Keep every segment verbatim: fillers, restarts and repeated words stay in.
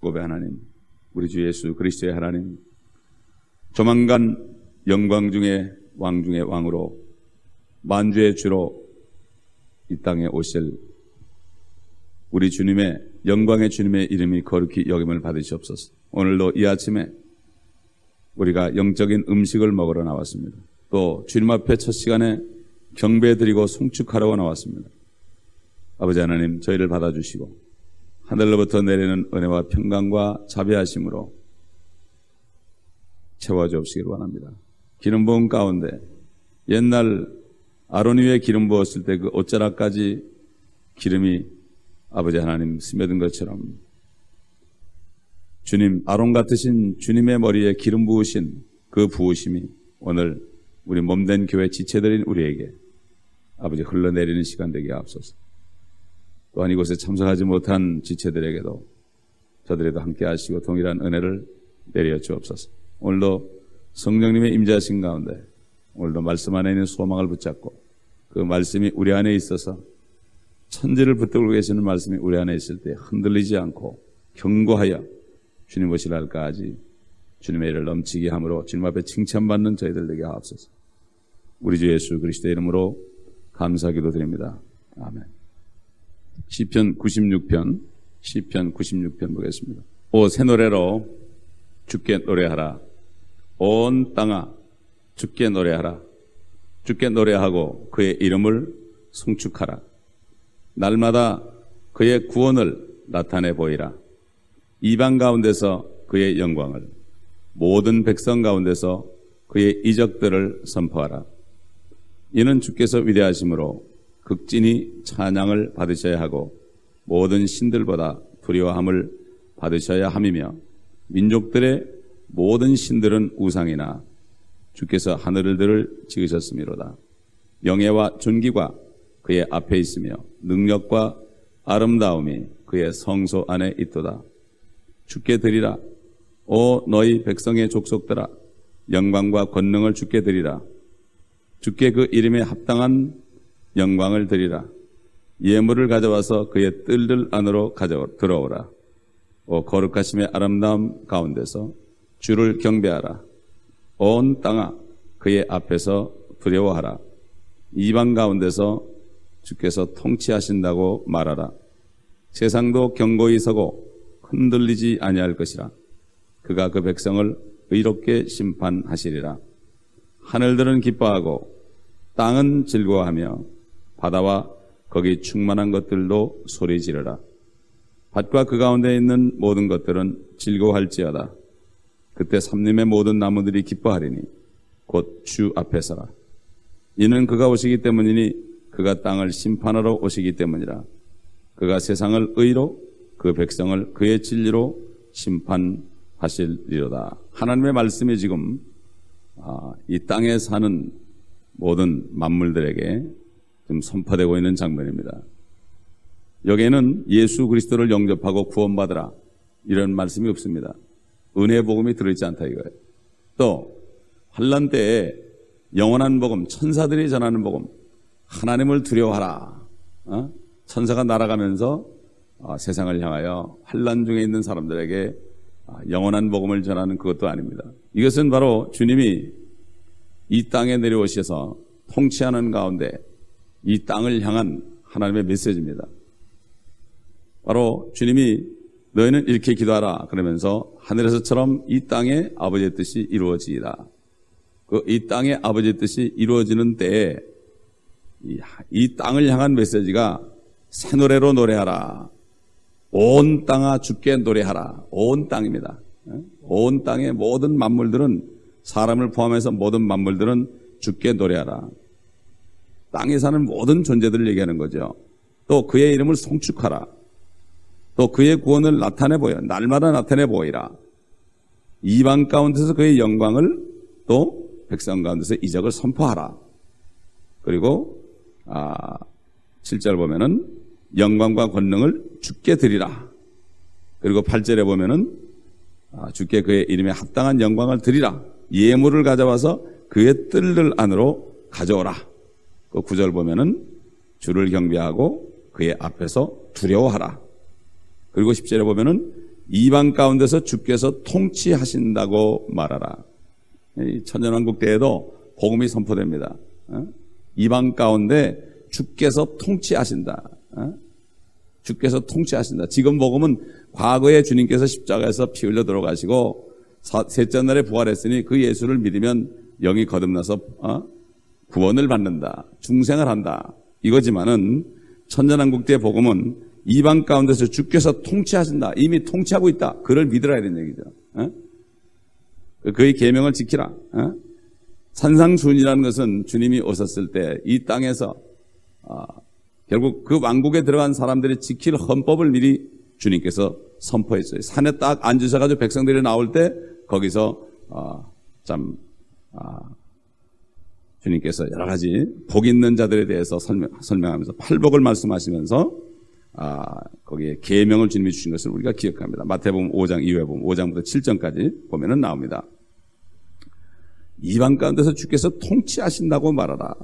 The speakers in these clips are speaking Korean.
야곱의 하나님, 우리 주 예수 그리스도의 하나님, 조만간 영광 중에 왕 중에 왕으로 만주의 주로 이 땅에 오실 우리 주님의 영광의 주님의 이름이 거룩히 여김을 받으시옵소서. 오늘도 이 아침에 우리가 영적인 음식을 먹으러 나왔습니다. 또 주님 앞에 첫 시간에 경배드리고 송축하려고 나왔습니다. 아버지 하나님, 저희를 받아주시고 하늘로부터 내리는 은혜와 평강과 자비하심으로 채워주옵시기를 원합니다. 기름 부음 가운데 옛날 아론 위에 기름 부었을 때 그 옷자락까지 기름이 아버지 하나님 스며든 것처럼 주님, 아론 같으신 주님의 머리에 기름 부으신 그 부으심이 오늘 우리 몸된 교회 지체들인 우리에게 아버지 흘러내리는 시간 되게 하옵소서. 또한 이곳에 참석하지 못한 지체들에게도 저들에도 함께 하시고 동일한 은혜를 내려 주옵소서. 오늘도 성령님의 임재하신 가운데 오늘도 말씀 안에 있는 소망을 붙잡고 그 말씀이 우리 안에 있어서 천지를 붙들고 계시는 말씀이 우리 안에 있을 때 흔들리지 않고 견고하여 주님 오시라 할까지 주님의 일을 넘치게 함으로 주님 앞에 칭찬받는 저희들 되게 하옵소서. 우리 주 예수 그리스도의 이름으로 감사기도 드립니다. 아멘. 시편 구십육 편 시편 구십육 편 보겠습니다. 오 새 노래로 주께 노래하라. 온 땅아 주께 노래하라. 주께 노래하고 그의 이름을 송축하라. 날마다 그의 구원을 나타내 보이라. 이방 가운데서 그의 영광을, 모든 백성 가운데서 그의 이적들을 선포하라. 이는 주께서 위대하심으로 극진히 찬양을 받으셔야 하고 모든 신들보다 두려워함을 받으셔야 함이며 민족들의 모든 신들은 우상이나 주께서 하늘들을 지으셨음이로다. 명예와 존귀가 그의 앞에 있으며 능력과 아름다움이 그의 성소 안에 있도다. 주께 드리라. 오 너희 백성의 족속들아, 영광과 권능을 주께 드리라. 주께 그 이름에 합당한 영광을 드리라. 예물을 가져와서 그의 뜰들 안으로 가져 들어오라. 오 거룩하심의 아름다움 가운데서 주를 경배하라. 온 땅아 그의 앞에서 두려워하라. 이방 가운데서 주께서 통치하신다고 말하라. 세상도 견고히 서고 흔들리지 아니할 것이라. 그가 그 백성을 의롭게 심판하시리라. 하늘들은 기뻐하고 땅은 즐거워하며 바다와 거기 충만한 것들도 소리 지르라. 밭과 그 가운데 있는 모든 것들은 즐거워할지어다. 그때 삼림의 모든 나무들이 기뻐하리니 곧 주 앞에서라. 이는 그가 오시기 때문이니 그가 땅을 심판하러 오시기 때문이라. 그가 세상을 의로 그 백성을 그의 진리로 심판하시리로다. 하나님의 말씀이 지금 이 땅에 사는 모든 만물들에게 지금 선포되고 있는 장면입니다. 여기에는 예수 그리스도를 영접하고 구원받으라 이런 말씀이 없습니다. 은혜의 복음이 들어있지 않다 이거예요. 또 환난 때에 영원한 복음, 천사들이 전하는 복음, 하나님을 두려워하라. 어? 천사가 날아가면서 어, 세상을 향하여 환난 중에 있는 사람들에게 어, 영원한 복음을 전하는 그것도 아닙니다. 이것은 바로 주님이 이 땅에 내려오셔서 통치하는 가운데 이 땅을 향한 하나님의 메시지입니다. 바로 주님이 너희는 이렇게 기도하라 그러면서 하늘에서처럼 이 땅에 아버지의 뜻이 이루어지이다. 그 이 땅의 아버지의 뜻이 이루어지는 때에 이, 이 땅을 향한 메시지가 새 노래로 노래하라. 온 땅아 주께 노래하라. 온 땅입니다. 온 땅의 모든 만물들은, 사람을 포함해서 모든 만물들은 주께 노래하라. 땅에 사는 모든 존재들을 얘기하는 거죠. 또 그의 이름을 송축하라. 또 그의 구원을 나타내 보여. 날마다 나타내 보이라. 이방 가운데서 그의 영광을, 또 백성 가운데서 이적을 선포하라. 그리고 아, 칠 절 보면은 영광과 권능을 주께 드리라. 그리고 팔 절에 보면은 아, 주께 그의 이름에 합당한 영광을 드리라. 예물을 가져와서 그의 뜰들 안으로 가져오라. 그 구 절 보면은 주를 경배하고 그의 앞에서 두려워하라. 그리고 십 절에 보면은 이방 가운데서 주께서 통치하신다고 말하라. 이 천년왕국 때에도 복음이 선포됩니다. 어? 이방 가운데 주께서 통치하신다. 어? 주께서 통치하신다. 지금 복음은 과거에 주님께서 십자가에서 피 흘려 들어가시고 셋째 날에 부활했으니 그 예수를 믿으면 영이 거듭나서 어? 구원을 받는다. 중생을 한다. 이거지만은 천년왕국 때 복음은 이방 가운데서 주께서 통치하신다. 이미 통치하고 있다. 그를 믿으라 이런 얘기죠. 어? 그의 계명을 지키라. 어? 산상수훈이라는 것은 주님이 오셨을 때 이 땅에서 어, 결국 그 왕국에 들어간 사람들이 지킬 헌법을 미리 주님께서 선포했어요. 산에 딱 앉으셔가지고 백성들이 나올 때 거기서 어, 참 어, 주님께서 여러 가지 복 있는 자들에 대해서 설명, 설명하면서 팔복을 말씀하시면서 아, 거기에 계명을 주님이 주신 것을 우리가 기억합니다. 마태복음 오 장 이후에 보면 오 장부터 칠 장까지 보면은 나옵니다. 이방 가운데서 주께서 통치하신다고 말하라.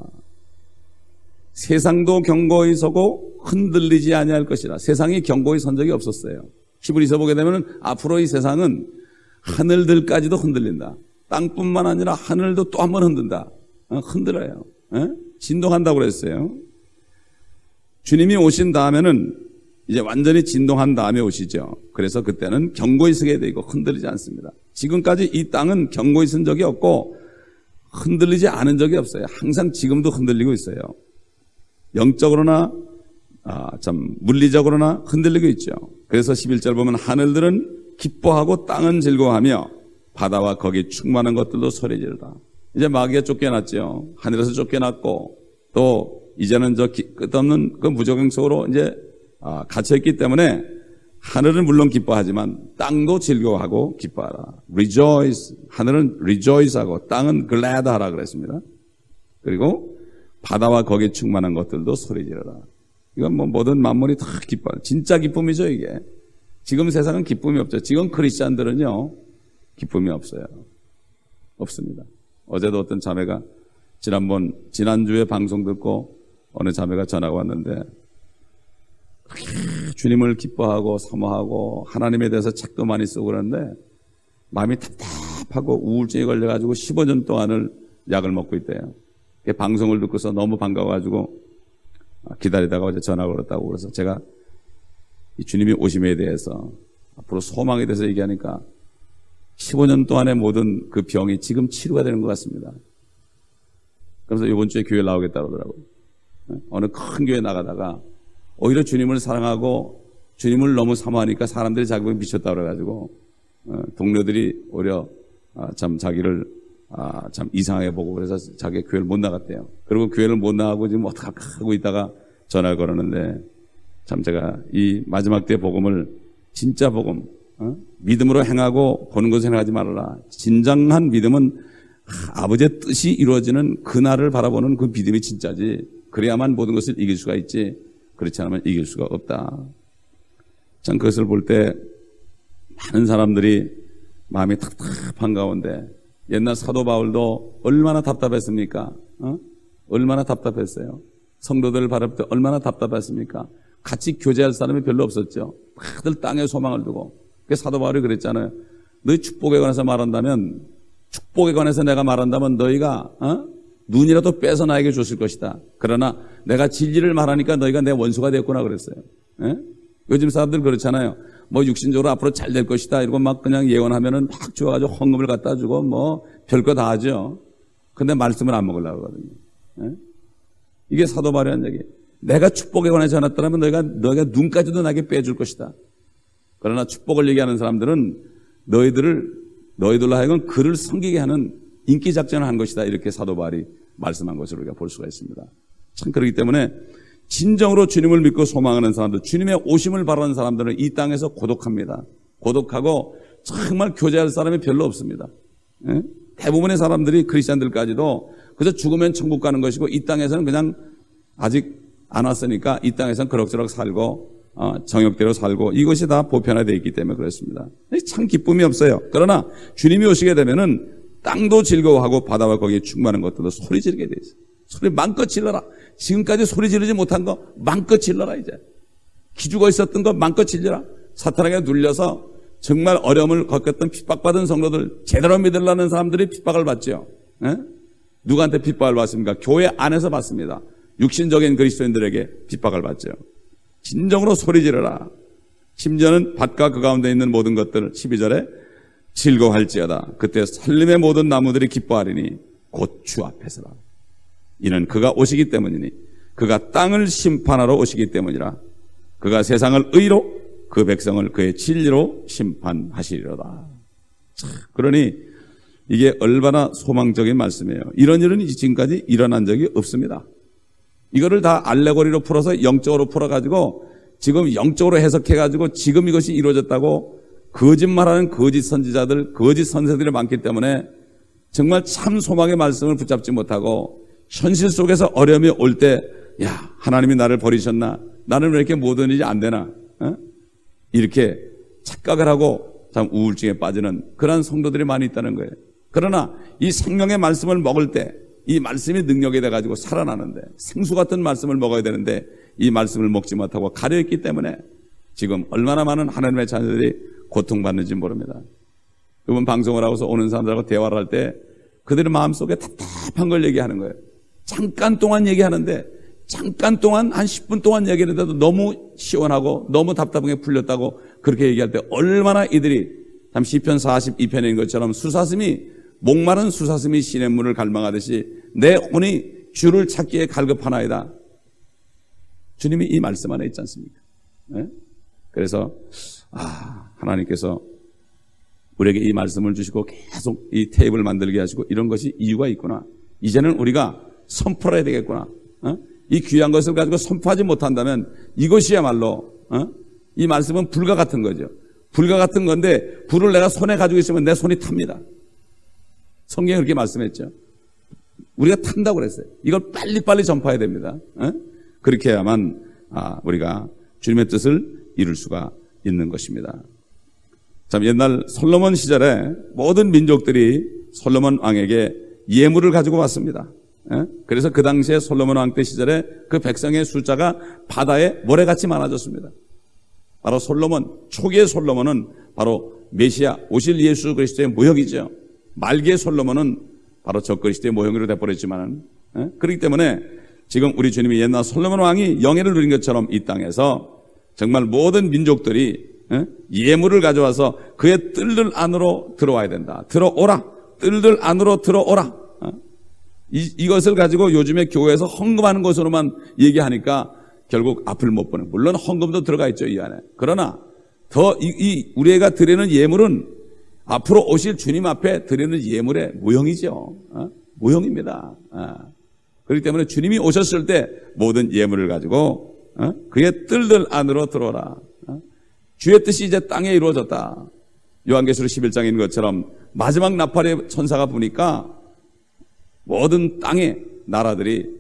세상도 견고히 서고 흔들리지 아니할 것이라. 세상이 견고히 선 적이 없었어요. 히브리서 보게 되면 앞으로 이 세상은 하늘들까지도 흔들린다. 땅뿐만 아니라 하늘도 또 한 번 흔든다. 어, 흔들어요. 에? 진동한다고 그랬어요. 주님이 오신 다음에는 이제 완전히 진동한 다음에 오시죠. 그래서 그때는 견고히 서게 되고 흔들리지 않습니다. 지금까지 이 땅은 견고히 선 적이 없고 흔들리지 않은 적이 없어요. 항상 지금도 흔들리고 있어요. 영적으로나 아, 참 물리적으로나 흔들리고 있죠. 그래서 십일 절 보면 하늘들은 기뻐하고 땅은 즐거워하며 바다와 거기 충만한 것들도 소리 지르다. 이제 마귀가 쫓겨났죠. 하늘에서 쫓겨났고 또 이제는 저 끝없는 그 무적행 속으로 이제 아, 갇혀있기 때문에 하늘은 물론 기뻐하지만 땅도 즐거워하고 기뻐하라. Rejoice. 하늘은 rejoice하고 땅은 glad하라 그랬습니다. 그리고 바다와 거기에 충만한 것들도 소리 지르라. 이건 뭐 모든 만물이 다 기뻐. 진짜 기쁨이죠 이게. 지금 세상은 기쁨이 없죠. 지금 크리스찬들은요 기쁨이 없어요. 없습니다. 어제도 어떤 자매가 지난번 지난주에 방송 듣고 어느 자매가 전화가 왔는데 주님을 기뻐하고 사모하고 하나님에 대해서 책도 많이 쓰고 그러는데 마음이 답답하고 우울증에 걸려가지고 십오 년 동안을 약을 먹고 있대요. 방송을 듣고서 너무 반가워가지고 기다리다가 어제 전화가 걸었다고 그래서 제가 이 주님이 오심에 대해서 앞으로 소망에 대해서 얘기하니까 십오 년 동안의 모든 그 병이 지금 치료가 되는 것 같습니다. 그래서 이번 주에 교회 나오겠다고 그러더라고요. 어느 큰 교회 나가다가 오히려 주님을 사랑하고 주님을 너무 사모하니까 사람들이 자기 보고 미쳤다고 그래가지고 동료들이 오히려 참 자기를 참 이상하게 보고 그래서 자기 교회를 못 나갔대요. 그리고 교회를 못 나가고 지금 어떡할까 하고 있다가 전화를 걸었는데 참 제가 이 마지막 때 복음을 진짜 복음 어? 믿음으로 행하고 보는 것을 행하지 말아라. 진정한 믿음은 아버지의 뜻이 이루어지는 그날을 바라보는 그 믿음이 진짜지. 그래야만 모든 것을 이길 수가 있지. 그렇지 않으면 이길 수가 없다. 참 그것을 볼 때 많은 사람들이 마음이 답답한 가운데 옛날 사도 바울도 얼마나 답답했습니까? 어? 얼마나 답답했어요. 성도들을 바라볼 때 얼마나 답답했습니까? 같이 교제할 사람이 별로 없었죠. 다들 땅에 소망을 두고. 사도 바울이 그랬잖아요. 너희 축복에 관해서 말한다면 축복에 관해서 내가 말한다면 너희가 어? 눈이라도 빼서 나에게 줬을 것이다. 그러나 내가 진리를 말하니까 너희가 내 원수가 됐구나 그랬어요. 에? 요즘 사람들 그렇잖아요. 뭐 육신적으로 앞으로 잘 될 것이다 이러고 막 그냥 예언하면은 막 주어가지고 헌금을 갖다 주고 뭐 별거 다 하죠. 근데 말씀을 안 먹으려고 하거든요. 에? 이게 사도 바울이 한 얘기. 내가 축복에 관해서 전했더라면 너희가 너희가 눈까지도 나에게 빼줄 것이다. 그러나 축복을 얘기하는 사람들은 너희들을 너희들로 하여금 그를 섬기게 하는 인기 작전을 한 것이다. 이렇게 사도 바울이 말씀한 것을 우리가 볼 수가 있습니다. 참 그렇기 때문에 진정으로 주님을 믿고 소망하는 사람들, 주님의 오심을 바라는 사람들은 이 땅에서 고독합니다. 고독하고 정말 교제할 사람이 별로 없습니다. 예? 대부분의 사람들이 크리스찬들까지도 그저 죽으면 천국 가는 것이고 이 땅에서는 그냥 아직 안 왔으니까 이 땅에서는 그럭저럭 살고 어, 정욕대로 살고 이것이 다 보편화되어 있기 때문에 그렇습니다. 참 기쁨이 없어요. 그러나 주님이 오시게 되면은 땅도 즐거워하고 바다와 거기에 충만한 것들도 소리 지르게 돼 있어요. 소리 마음껏 질러라. 지금까지 소리 지르지 못한 거 마음껏 질러라. 이제 기죽어 있었던 거 마음껏 질러라. 사탄에게 눌려서 정말 어려움을 겪었던 핍박받은 성도들, 제대로 믿으려는 사람들이 핍박을 받죠. 에? 누구한테 핍박을 받습니까? 교회 안에서 받습니다. 육신적인 그리스도인들에게 핍박을 받죠. 진정으로 소리 지르라. 심지어는 밭과 그 가운데 있는 모든 것들, 십이 절에 즐거워할지어다. 그때 살림의 모든 나무들이 기뻐하리니 곧 주 앞에서라. 이는 그가 오시기 때문이니 그가 땅을 심판하러 오시기 때문이라. 그가 세상을 의로 그 백성을 그의 진리로 심판하시리로다. 그러니 이게 얼마나 소망적인 말씀이에요. 이런 일은 지금까지 일어난 적이 없습니다. 이거를 다 알레고리로 풀어서 영적으로 풀어가지고 지금 영적으로 해석해가지고 지금 이것이 이루어졌다고 거짓말하는 거짓 선지자들, 거짓 선생들이 많기 때문에 정말 참 소망의 말씀을 붙잡지 못하고 현실 속에서 어려움이 올 때, 야, 하나님이 나를 버리셨나? 나는 왜 이렇게 모든 일이 안 되나? 어? 이렇게 착각을 하고 참 우울증에 빠지는 그런 성도들이 많이 있다는 거예요. 그러나 이 생명의 말씀을 먹을 때 이 말씀이 능력이 돼가지고 살아나는데, 생수 같은 말씀을 먹어야 되는데 이 말씀을 먹지 못하고 가려있기 때문에 지금 얼마나 많은 하나님의 자녀들이 고통받는지 모릅니다. 이번 방송을 하고서 오는 사람들하고 대화를 할 때 그들의 마음속에 답답한 걸 얘기하는 거예요. 잠깐 동안 얘기하는데, 잠깐 동안 한 십 분 동안 얘기하는데도 너무 시원하고 너무 답답하게 풀렸다고 그렇게 얘기할 때 얼마나 이들이 참 시편 사십이 편인 것처럼 수사슴이, 목마른 수사슴이 시냇물을 갈망하듯이 내 혼이 주를 찾기에 갈급하나이다. 주님이 이 말씀 안에 있지 않습니까? 네? 그래서 아, 하나님께서 우리에게 이 말씀을 주시고 계속 이 테이블 만들게 하시고 이런 것이 이유가 있구나. 이제는 우리가 선포를 해야 되겠구나. 어? 이 귀한 것을 가지고 선포하지 못한다면 이것이야말로 어? 이 말씀은 불과 같은 거죠. 불과 같은 건데 불을 내가 손에 가지고 있으면 내 손이 탑니다. 성경이 그렇게 말씀했죠. 우리가 탄다고 그랬어요. 이걸 빨리빨리 전파해야 됩니다. 어? 그렇게 해야만 아, 우리가 주님의 뜻을 이룰 수가 있는 것입니다. 참 옛날 솔로몬 시절에 모든 민족들이 솔로몬 왕에게 예물을 가지고 왔습니다. 예? 그래서 그 당시에 솔로몬 왕 때 시절에 그 백성의 숫자가 바다에 모래같이 많아졌습니다. 바로 솔로몬, 초기의 솔로몬은 바로 메시아 오실 예수 그리스도의 모형이죠. 말기의 솔로몬은 바로 적그리스도의 모형으로 돼버렸지만은 예? 그렇기 때문에 지금 우리 주님이 옛날 솔로몬 왕이 영예를 누린 것처럼 이 땅에서 정말 모든 민족들이 예? 예물을 가져와서 그의 뜰들 안으로 들어와야 된다. 들어오라. 뜰들 안으로 들어오라. 어? 이, 이것을 가지고 요즘에 교회에서 헌금하는 것으로만 얘기하니까 결국 앞을 못 보는. 물론 헌금도 들어가 있죠, 이 안에. 그러나 더 이, 이 우리가 드리는 예물은 앞으로 오실 주님 앞에 드리는 예물의 모형이죠. 어? 모형입니다. 어. 그렇기 때문에 주님이 오셨을 때 모든 예물을 가지고 어? 그의 뜰들 안으로 들어오라. 어? 주의 뜻이 이제 땅에 이루어졌다. 요한계시록 십일 장인 것처럼 마지막 나팔의 천사가 부니까 모든 땅의 나라들이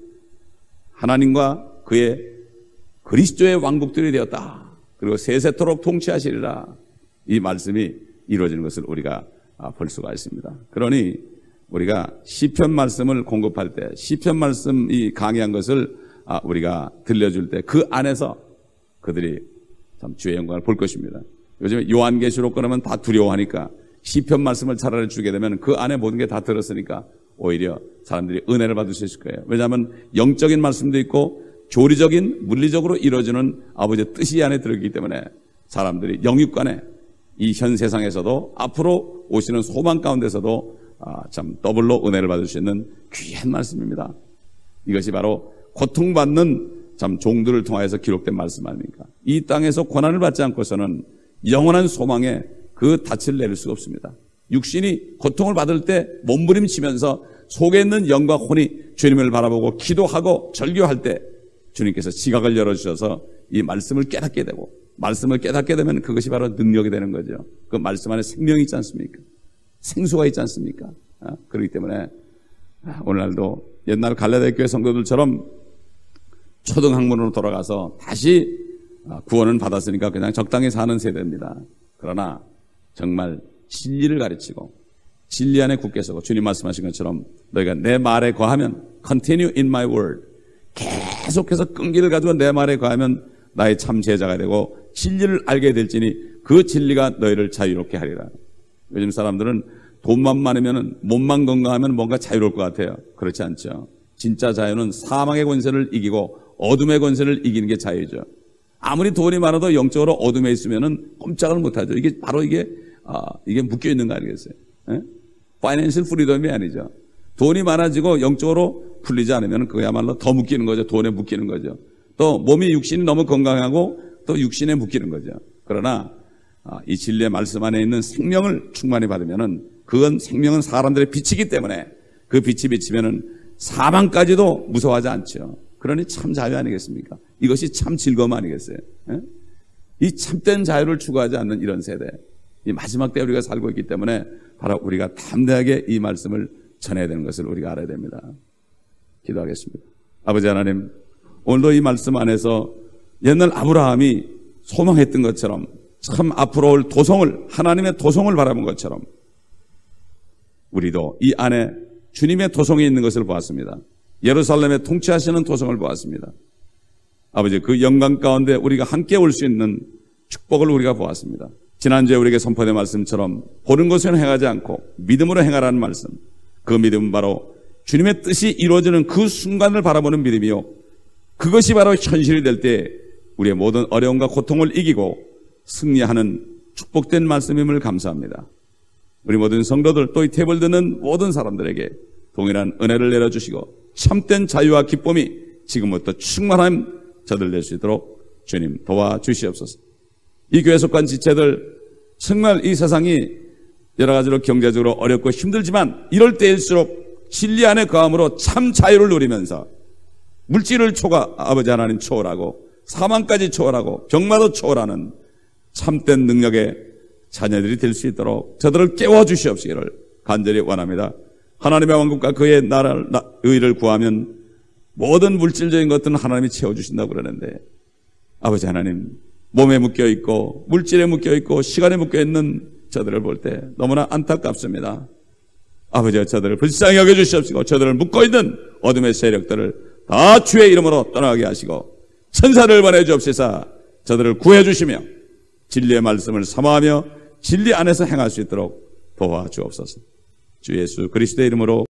하나님과 그의 그리스도의 왕국들이 되었다. 그리고 세세토록 통치하시리라. 이 말씀이 이루어지는 것을 우리가 볼 수가 있습니다. 그러니 우리가 시편 말씀을 공급할 때 시편 말씀이 강의한 것을 우리가 들려줄 때 그 안에서 그들이 참 주의 영광을 볼 것입니다. 요즘에 요한계시록 그러면 다 두려워하니까 시편 말씀을 차라리 주게 되면 그 안에 모든 게 다 들었으니까 오히려 사람들이 은혜를 받을 수 있을 거예요. 왜냐하면 영적인 말씀도 있고 조리적인 물리적으로 이루어지는 아버지의 뜻이 이 안에 들어있기 때문에 사람들이 영육간에 이 현 세상에서도 앞으로 오시는 소망 가운데서도 아, 참 더블로 은혜를 받을 수 있는 귀한 말씀입니다. 이것이 바로 고통받는 참 종들을 통하여서 기록된 말씀 아닙니까? 이 땅에서 고난을 받지 않고서는 영원한 소망에 그 닻을 내릴 수가 없습니다. 육신이 고통을 받을 때 몸부림치면서 속에 있는 영과 혼이 주님을 바라보고 기도하고 절규할 때 주님께서 지각을 열어주셔서 이 말씀을 깨닫게 되고 말씀을 깨닫게 되면 그것이 바로 능력이 되는 거죠. 그 말씀 안에 생명이 있지 않습니까? 생수가 있지 않습니까? 아, 그렇기 때문에 오늘날도 옛날 갈라디아 교회 성도들처럼 초등학문으로 돌아가서 다시 구원은 받았으니까 그냥 적당히 사는 세대입니다. 그러나 정말 진리를 가르치고 진리 안에 굳게 서고 주님 말씀하신 것처럼 너희가 내 말에 거하면 continue in my word 계속해서 끈기를 가지고 내 말에 거하면 나의 참 제자가 되고 진리를 알게 될지니 그 진리가 너희를 자유롭게 하리라. 요즘 사람들은 돈만 많으면, 몸만 건강하면 뭔가 자유로울 것 같아요. 그렇지 않죠. 진짜 자유는 사망의 권세를 이기고 어둠의 권세를 이기는 게 자유죠. 아무리 돈이 많아도 영적으로 어둠에 있으면은 꼼짝을 못하죠. 이게 바로 이게 아, 이게 묶여 있는 거 아니겠어요? 예? 파이낸셜 프리덤이 아니죠. 돈이 많아지고 영적으로 풀리지 않으면 그야말로 더 묶이는 거죠. 돈에 묶이는 거죠. 또 몸이 육신이 너무 건강하고 또 육신에 묶이는 거죠. 그러나 아, 이 진리의 말씀 안에 있는 생명을 충만히 받으면은 그건 생명은 사람들의 빛이기 때문에 그 빛이 비치면은 사망까지도 무서워하지 않죠. 그러니 참 자유 아니겠습니까? 이것이 참 즐거움 아니겠어요? 예? 이 참된 자유를 추구하지 않는 이런 세대, 이 마지막 때 우리가 살고 있기 때문에 바로 우리가 담대하게 이 말씀을 전해야 되는 것을 우리가 알아야 됩니다. 기도하겠습니다. 아버지 하나님, 오늘도 이 말씀 안에서 옛날 아브라함이 소망했던 것처럼 참 앞으로 올 도성을, 하나님의 도성을 바라본 것처럼 우리도 이 안에 주님의 도성이 있는 것을 보았습니다. 예루살렘에 통치하시는 도성을 보았습니다. 아버지, 그 영광 가운데 우리가 함께 올 수 있는 축복을 우리가 보았습니다. 지난주에 우리에게 선포된 말씀처럼 보는 것은 행하지 않고 믿음으로 행하라는 말씀, 그 믿음은 바로 주님의 뜻이 이루어지는 그 순간을 바라보는 믿음이요, 그것이 바로 현실이 될 때 우리의 모든 어려움과 고통을 이기고 승리하는 축복된 말씀임을 감사합니다. 우리 모든 성도들, 또 이 탭을 듣는 모든 사람들에게 동일한 은혜를 내려주시고 참된 자유와 기쁨이 지금부터 충만한 저들 낼 수 있도록 주님 도와주시옵소서. 이 교회 속한 지체들, 정말 이 세상이 여러 가지로 경제적으로 어렵고 힘들지만 이럴 때일수록 진리 안에 거함으로 참 자유를 누리면서 물질을 초과, 아버지 하나님 초월하고 사망까지 초월하고 병마도 초월하는 참된 능력의 자녀들이 될 수 있도록 저들을 깨워주시옵시기를 간절히 원합니다. 하나님의 왕국과 그의 나라를, 의를 구하면 모든 물질적인 것들은 하나님이 채워주신다고 그러는데, 아버지 하나님, 몸에 묶여있고 물질에 묶여있고 시간에 묶여있는 저들을 볼 때 너무나 안타깝습니다. 아버지가 저들을 불쌍히 여겨주시옵시고 저들을 묶어있는 어둠의 세력들을 다 주의 이름으로 떠나게 하시고 천사를 보내주옵시사 저들을 구해주시며 진리의 말씀을 사모하며 진리 안에서 행할 수 있도록 도와주옵소서. 주 예수 그리스도의 이름으로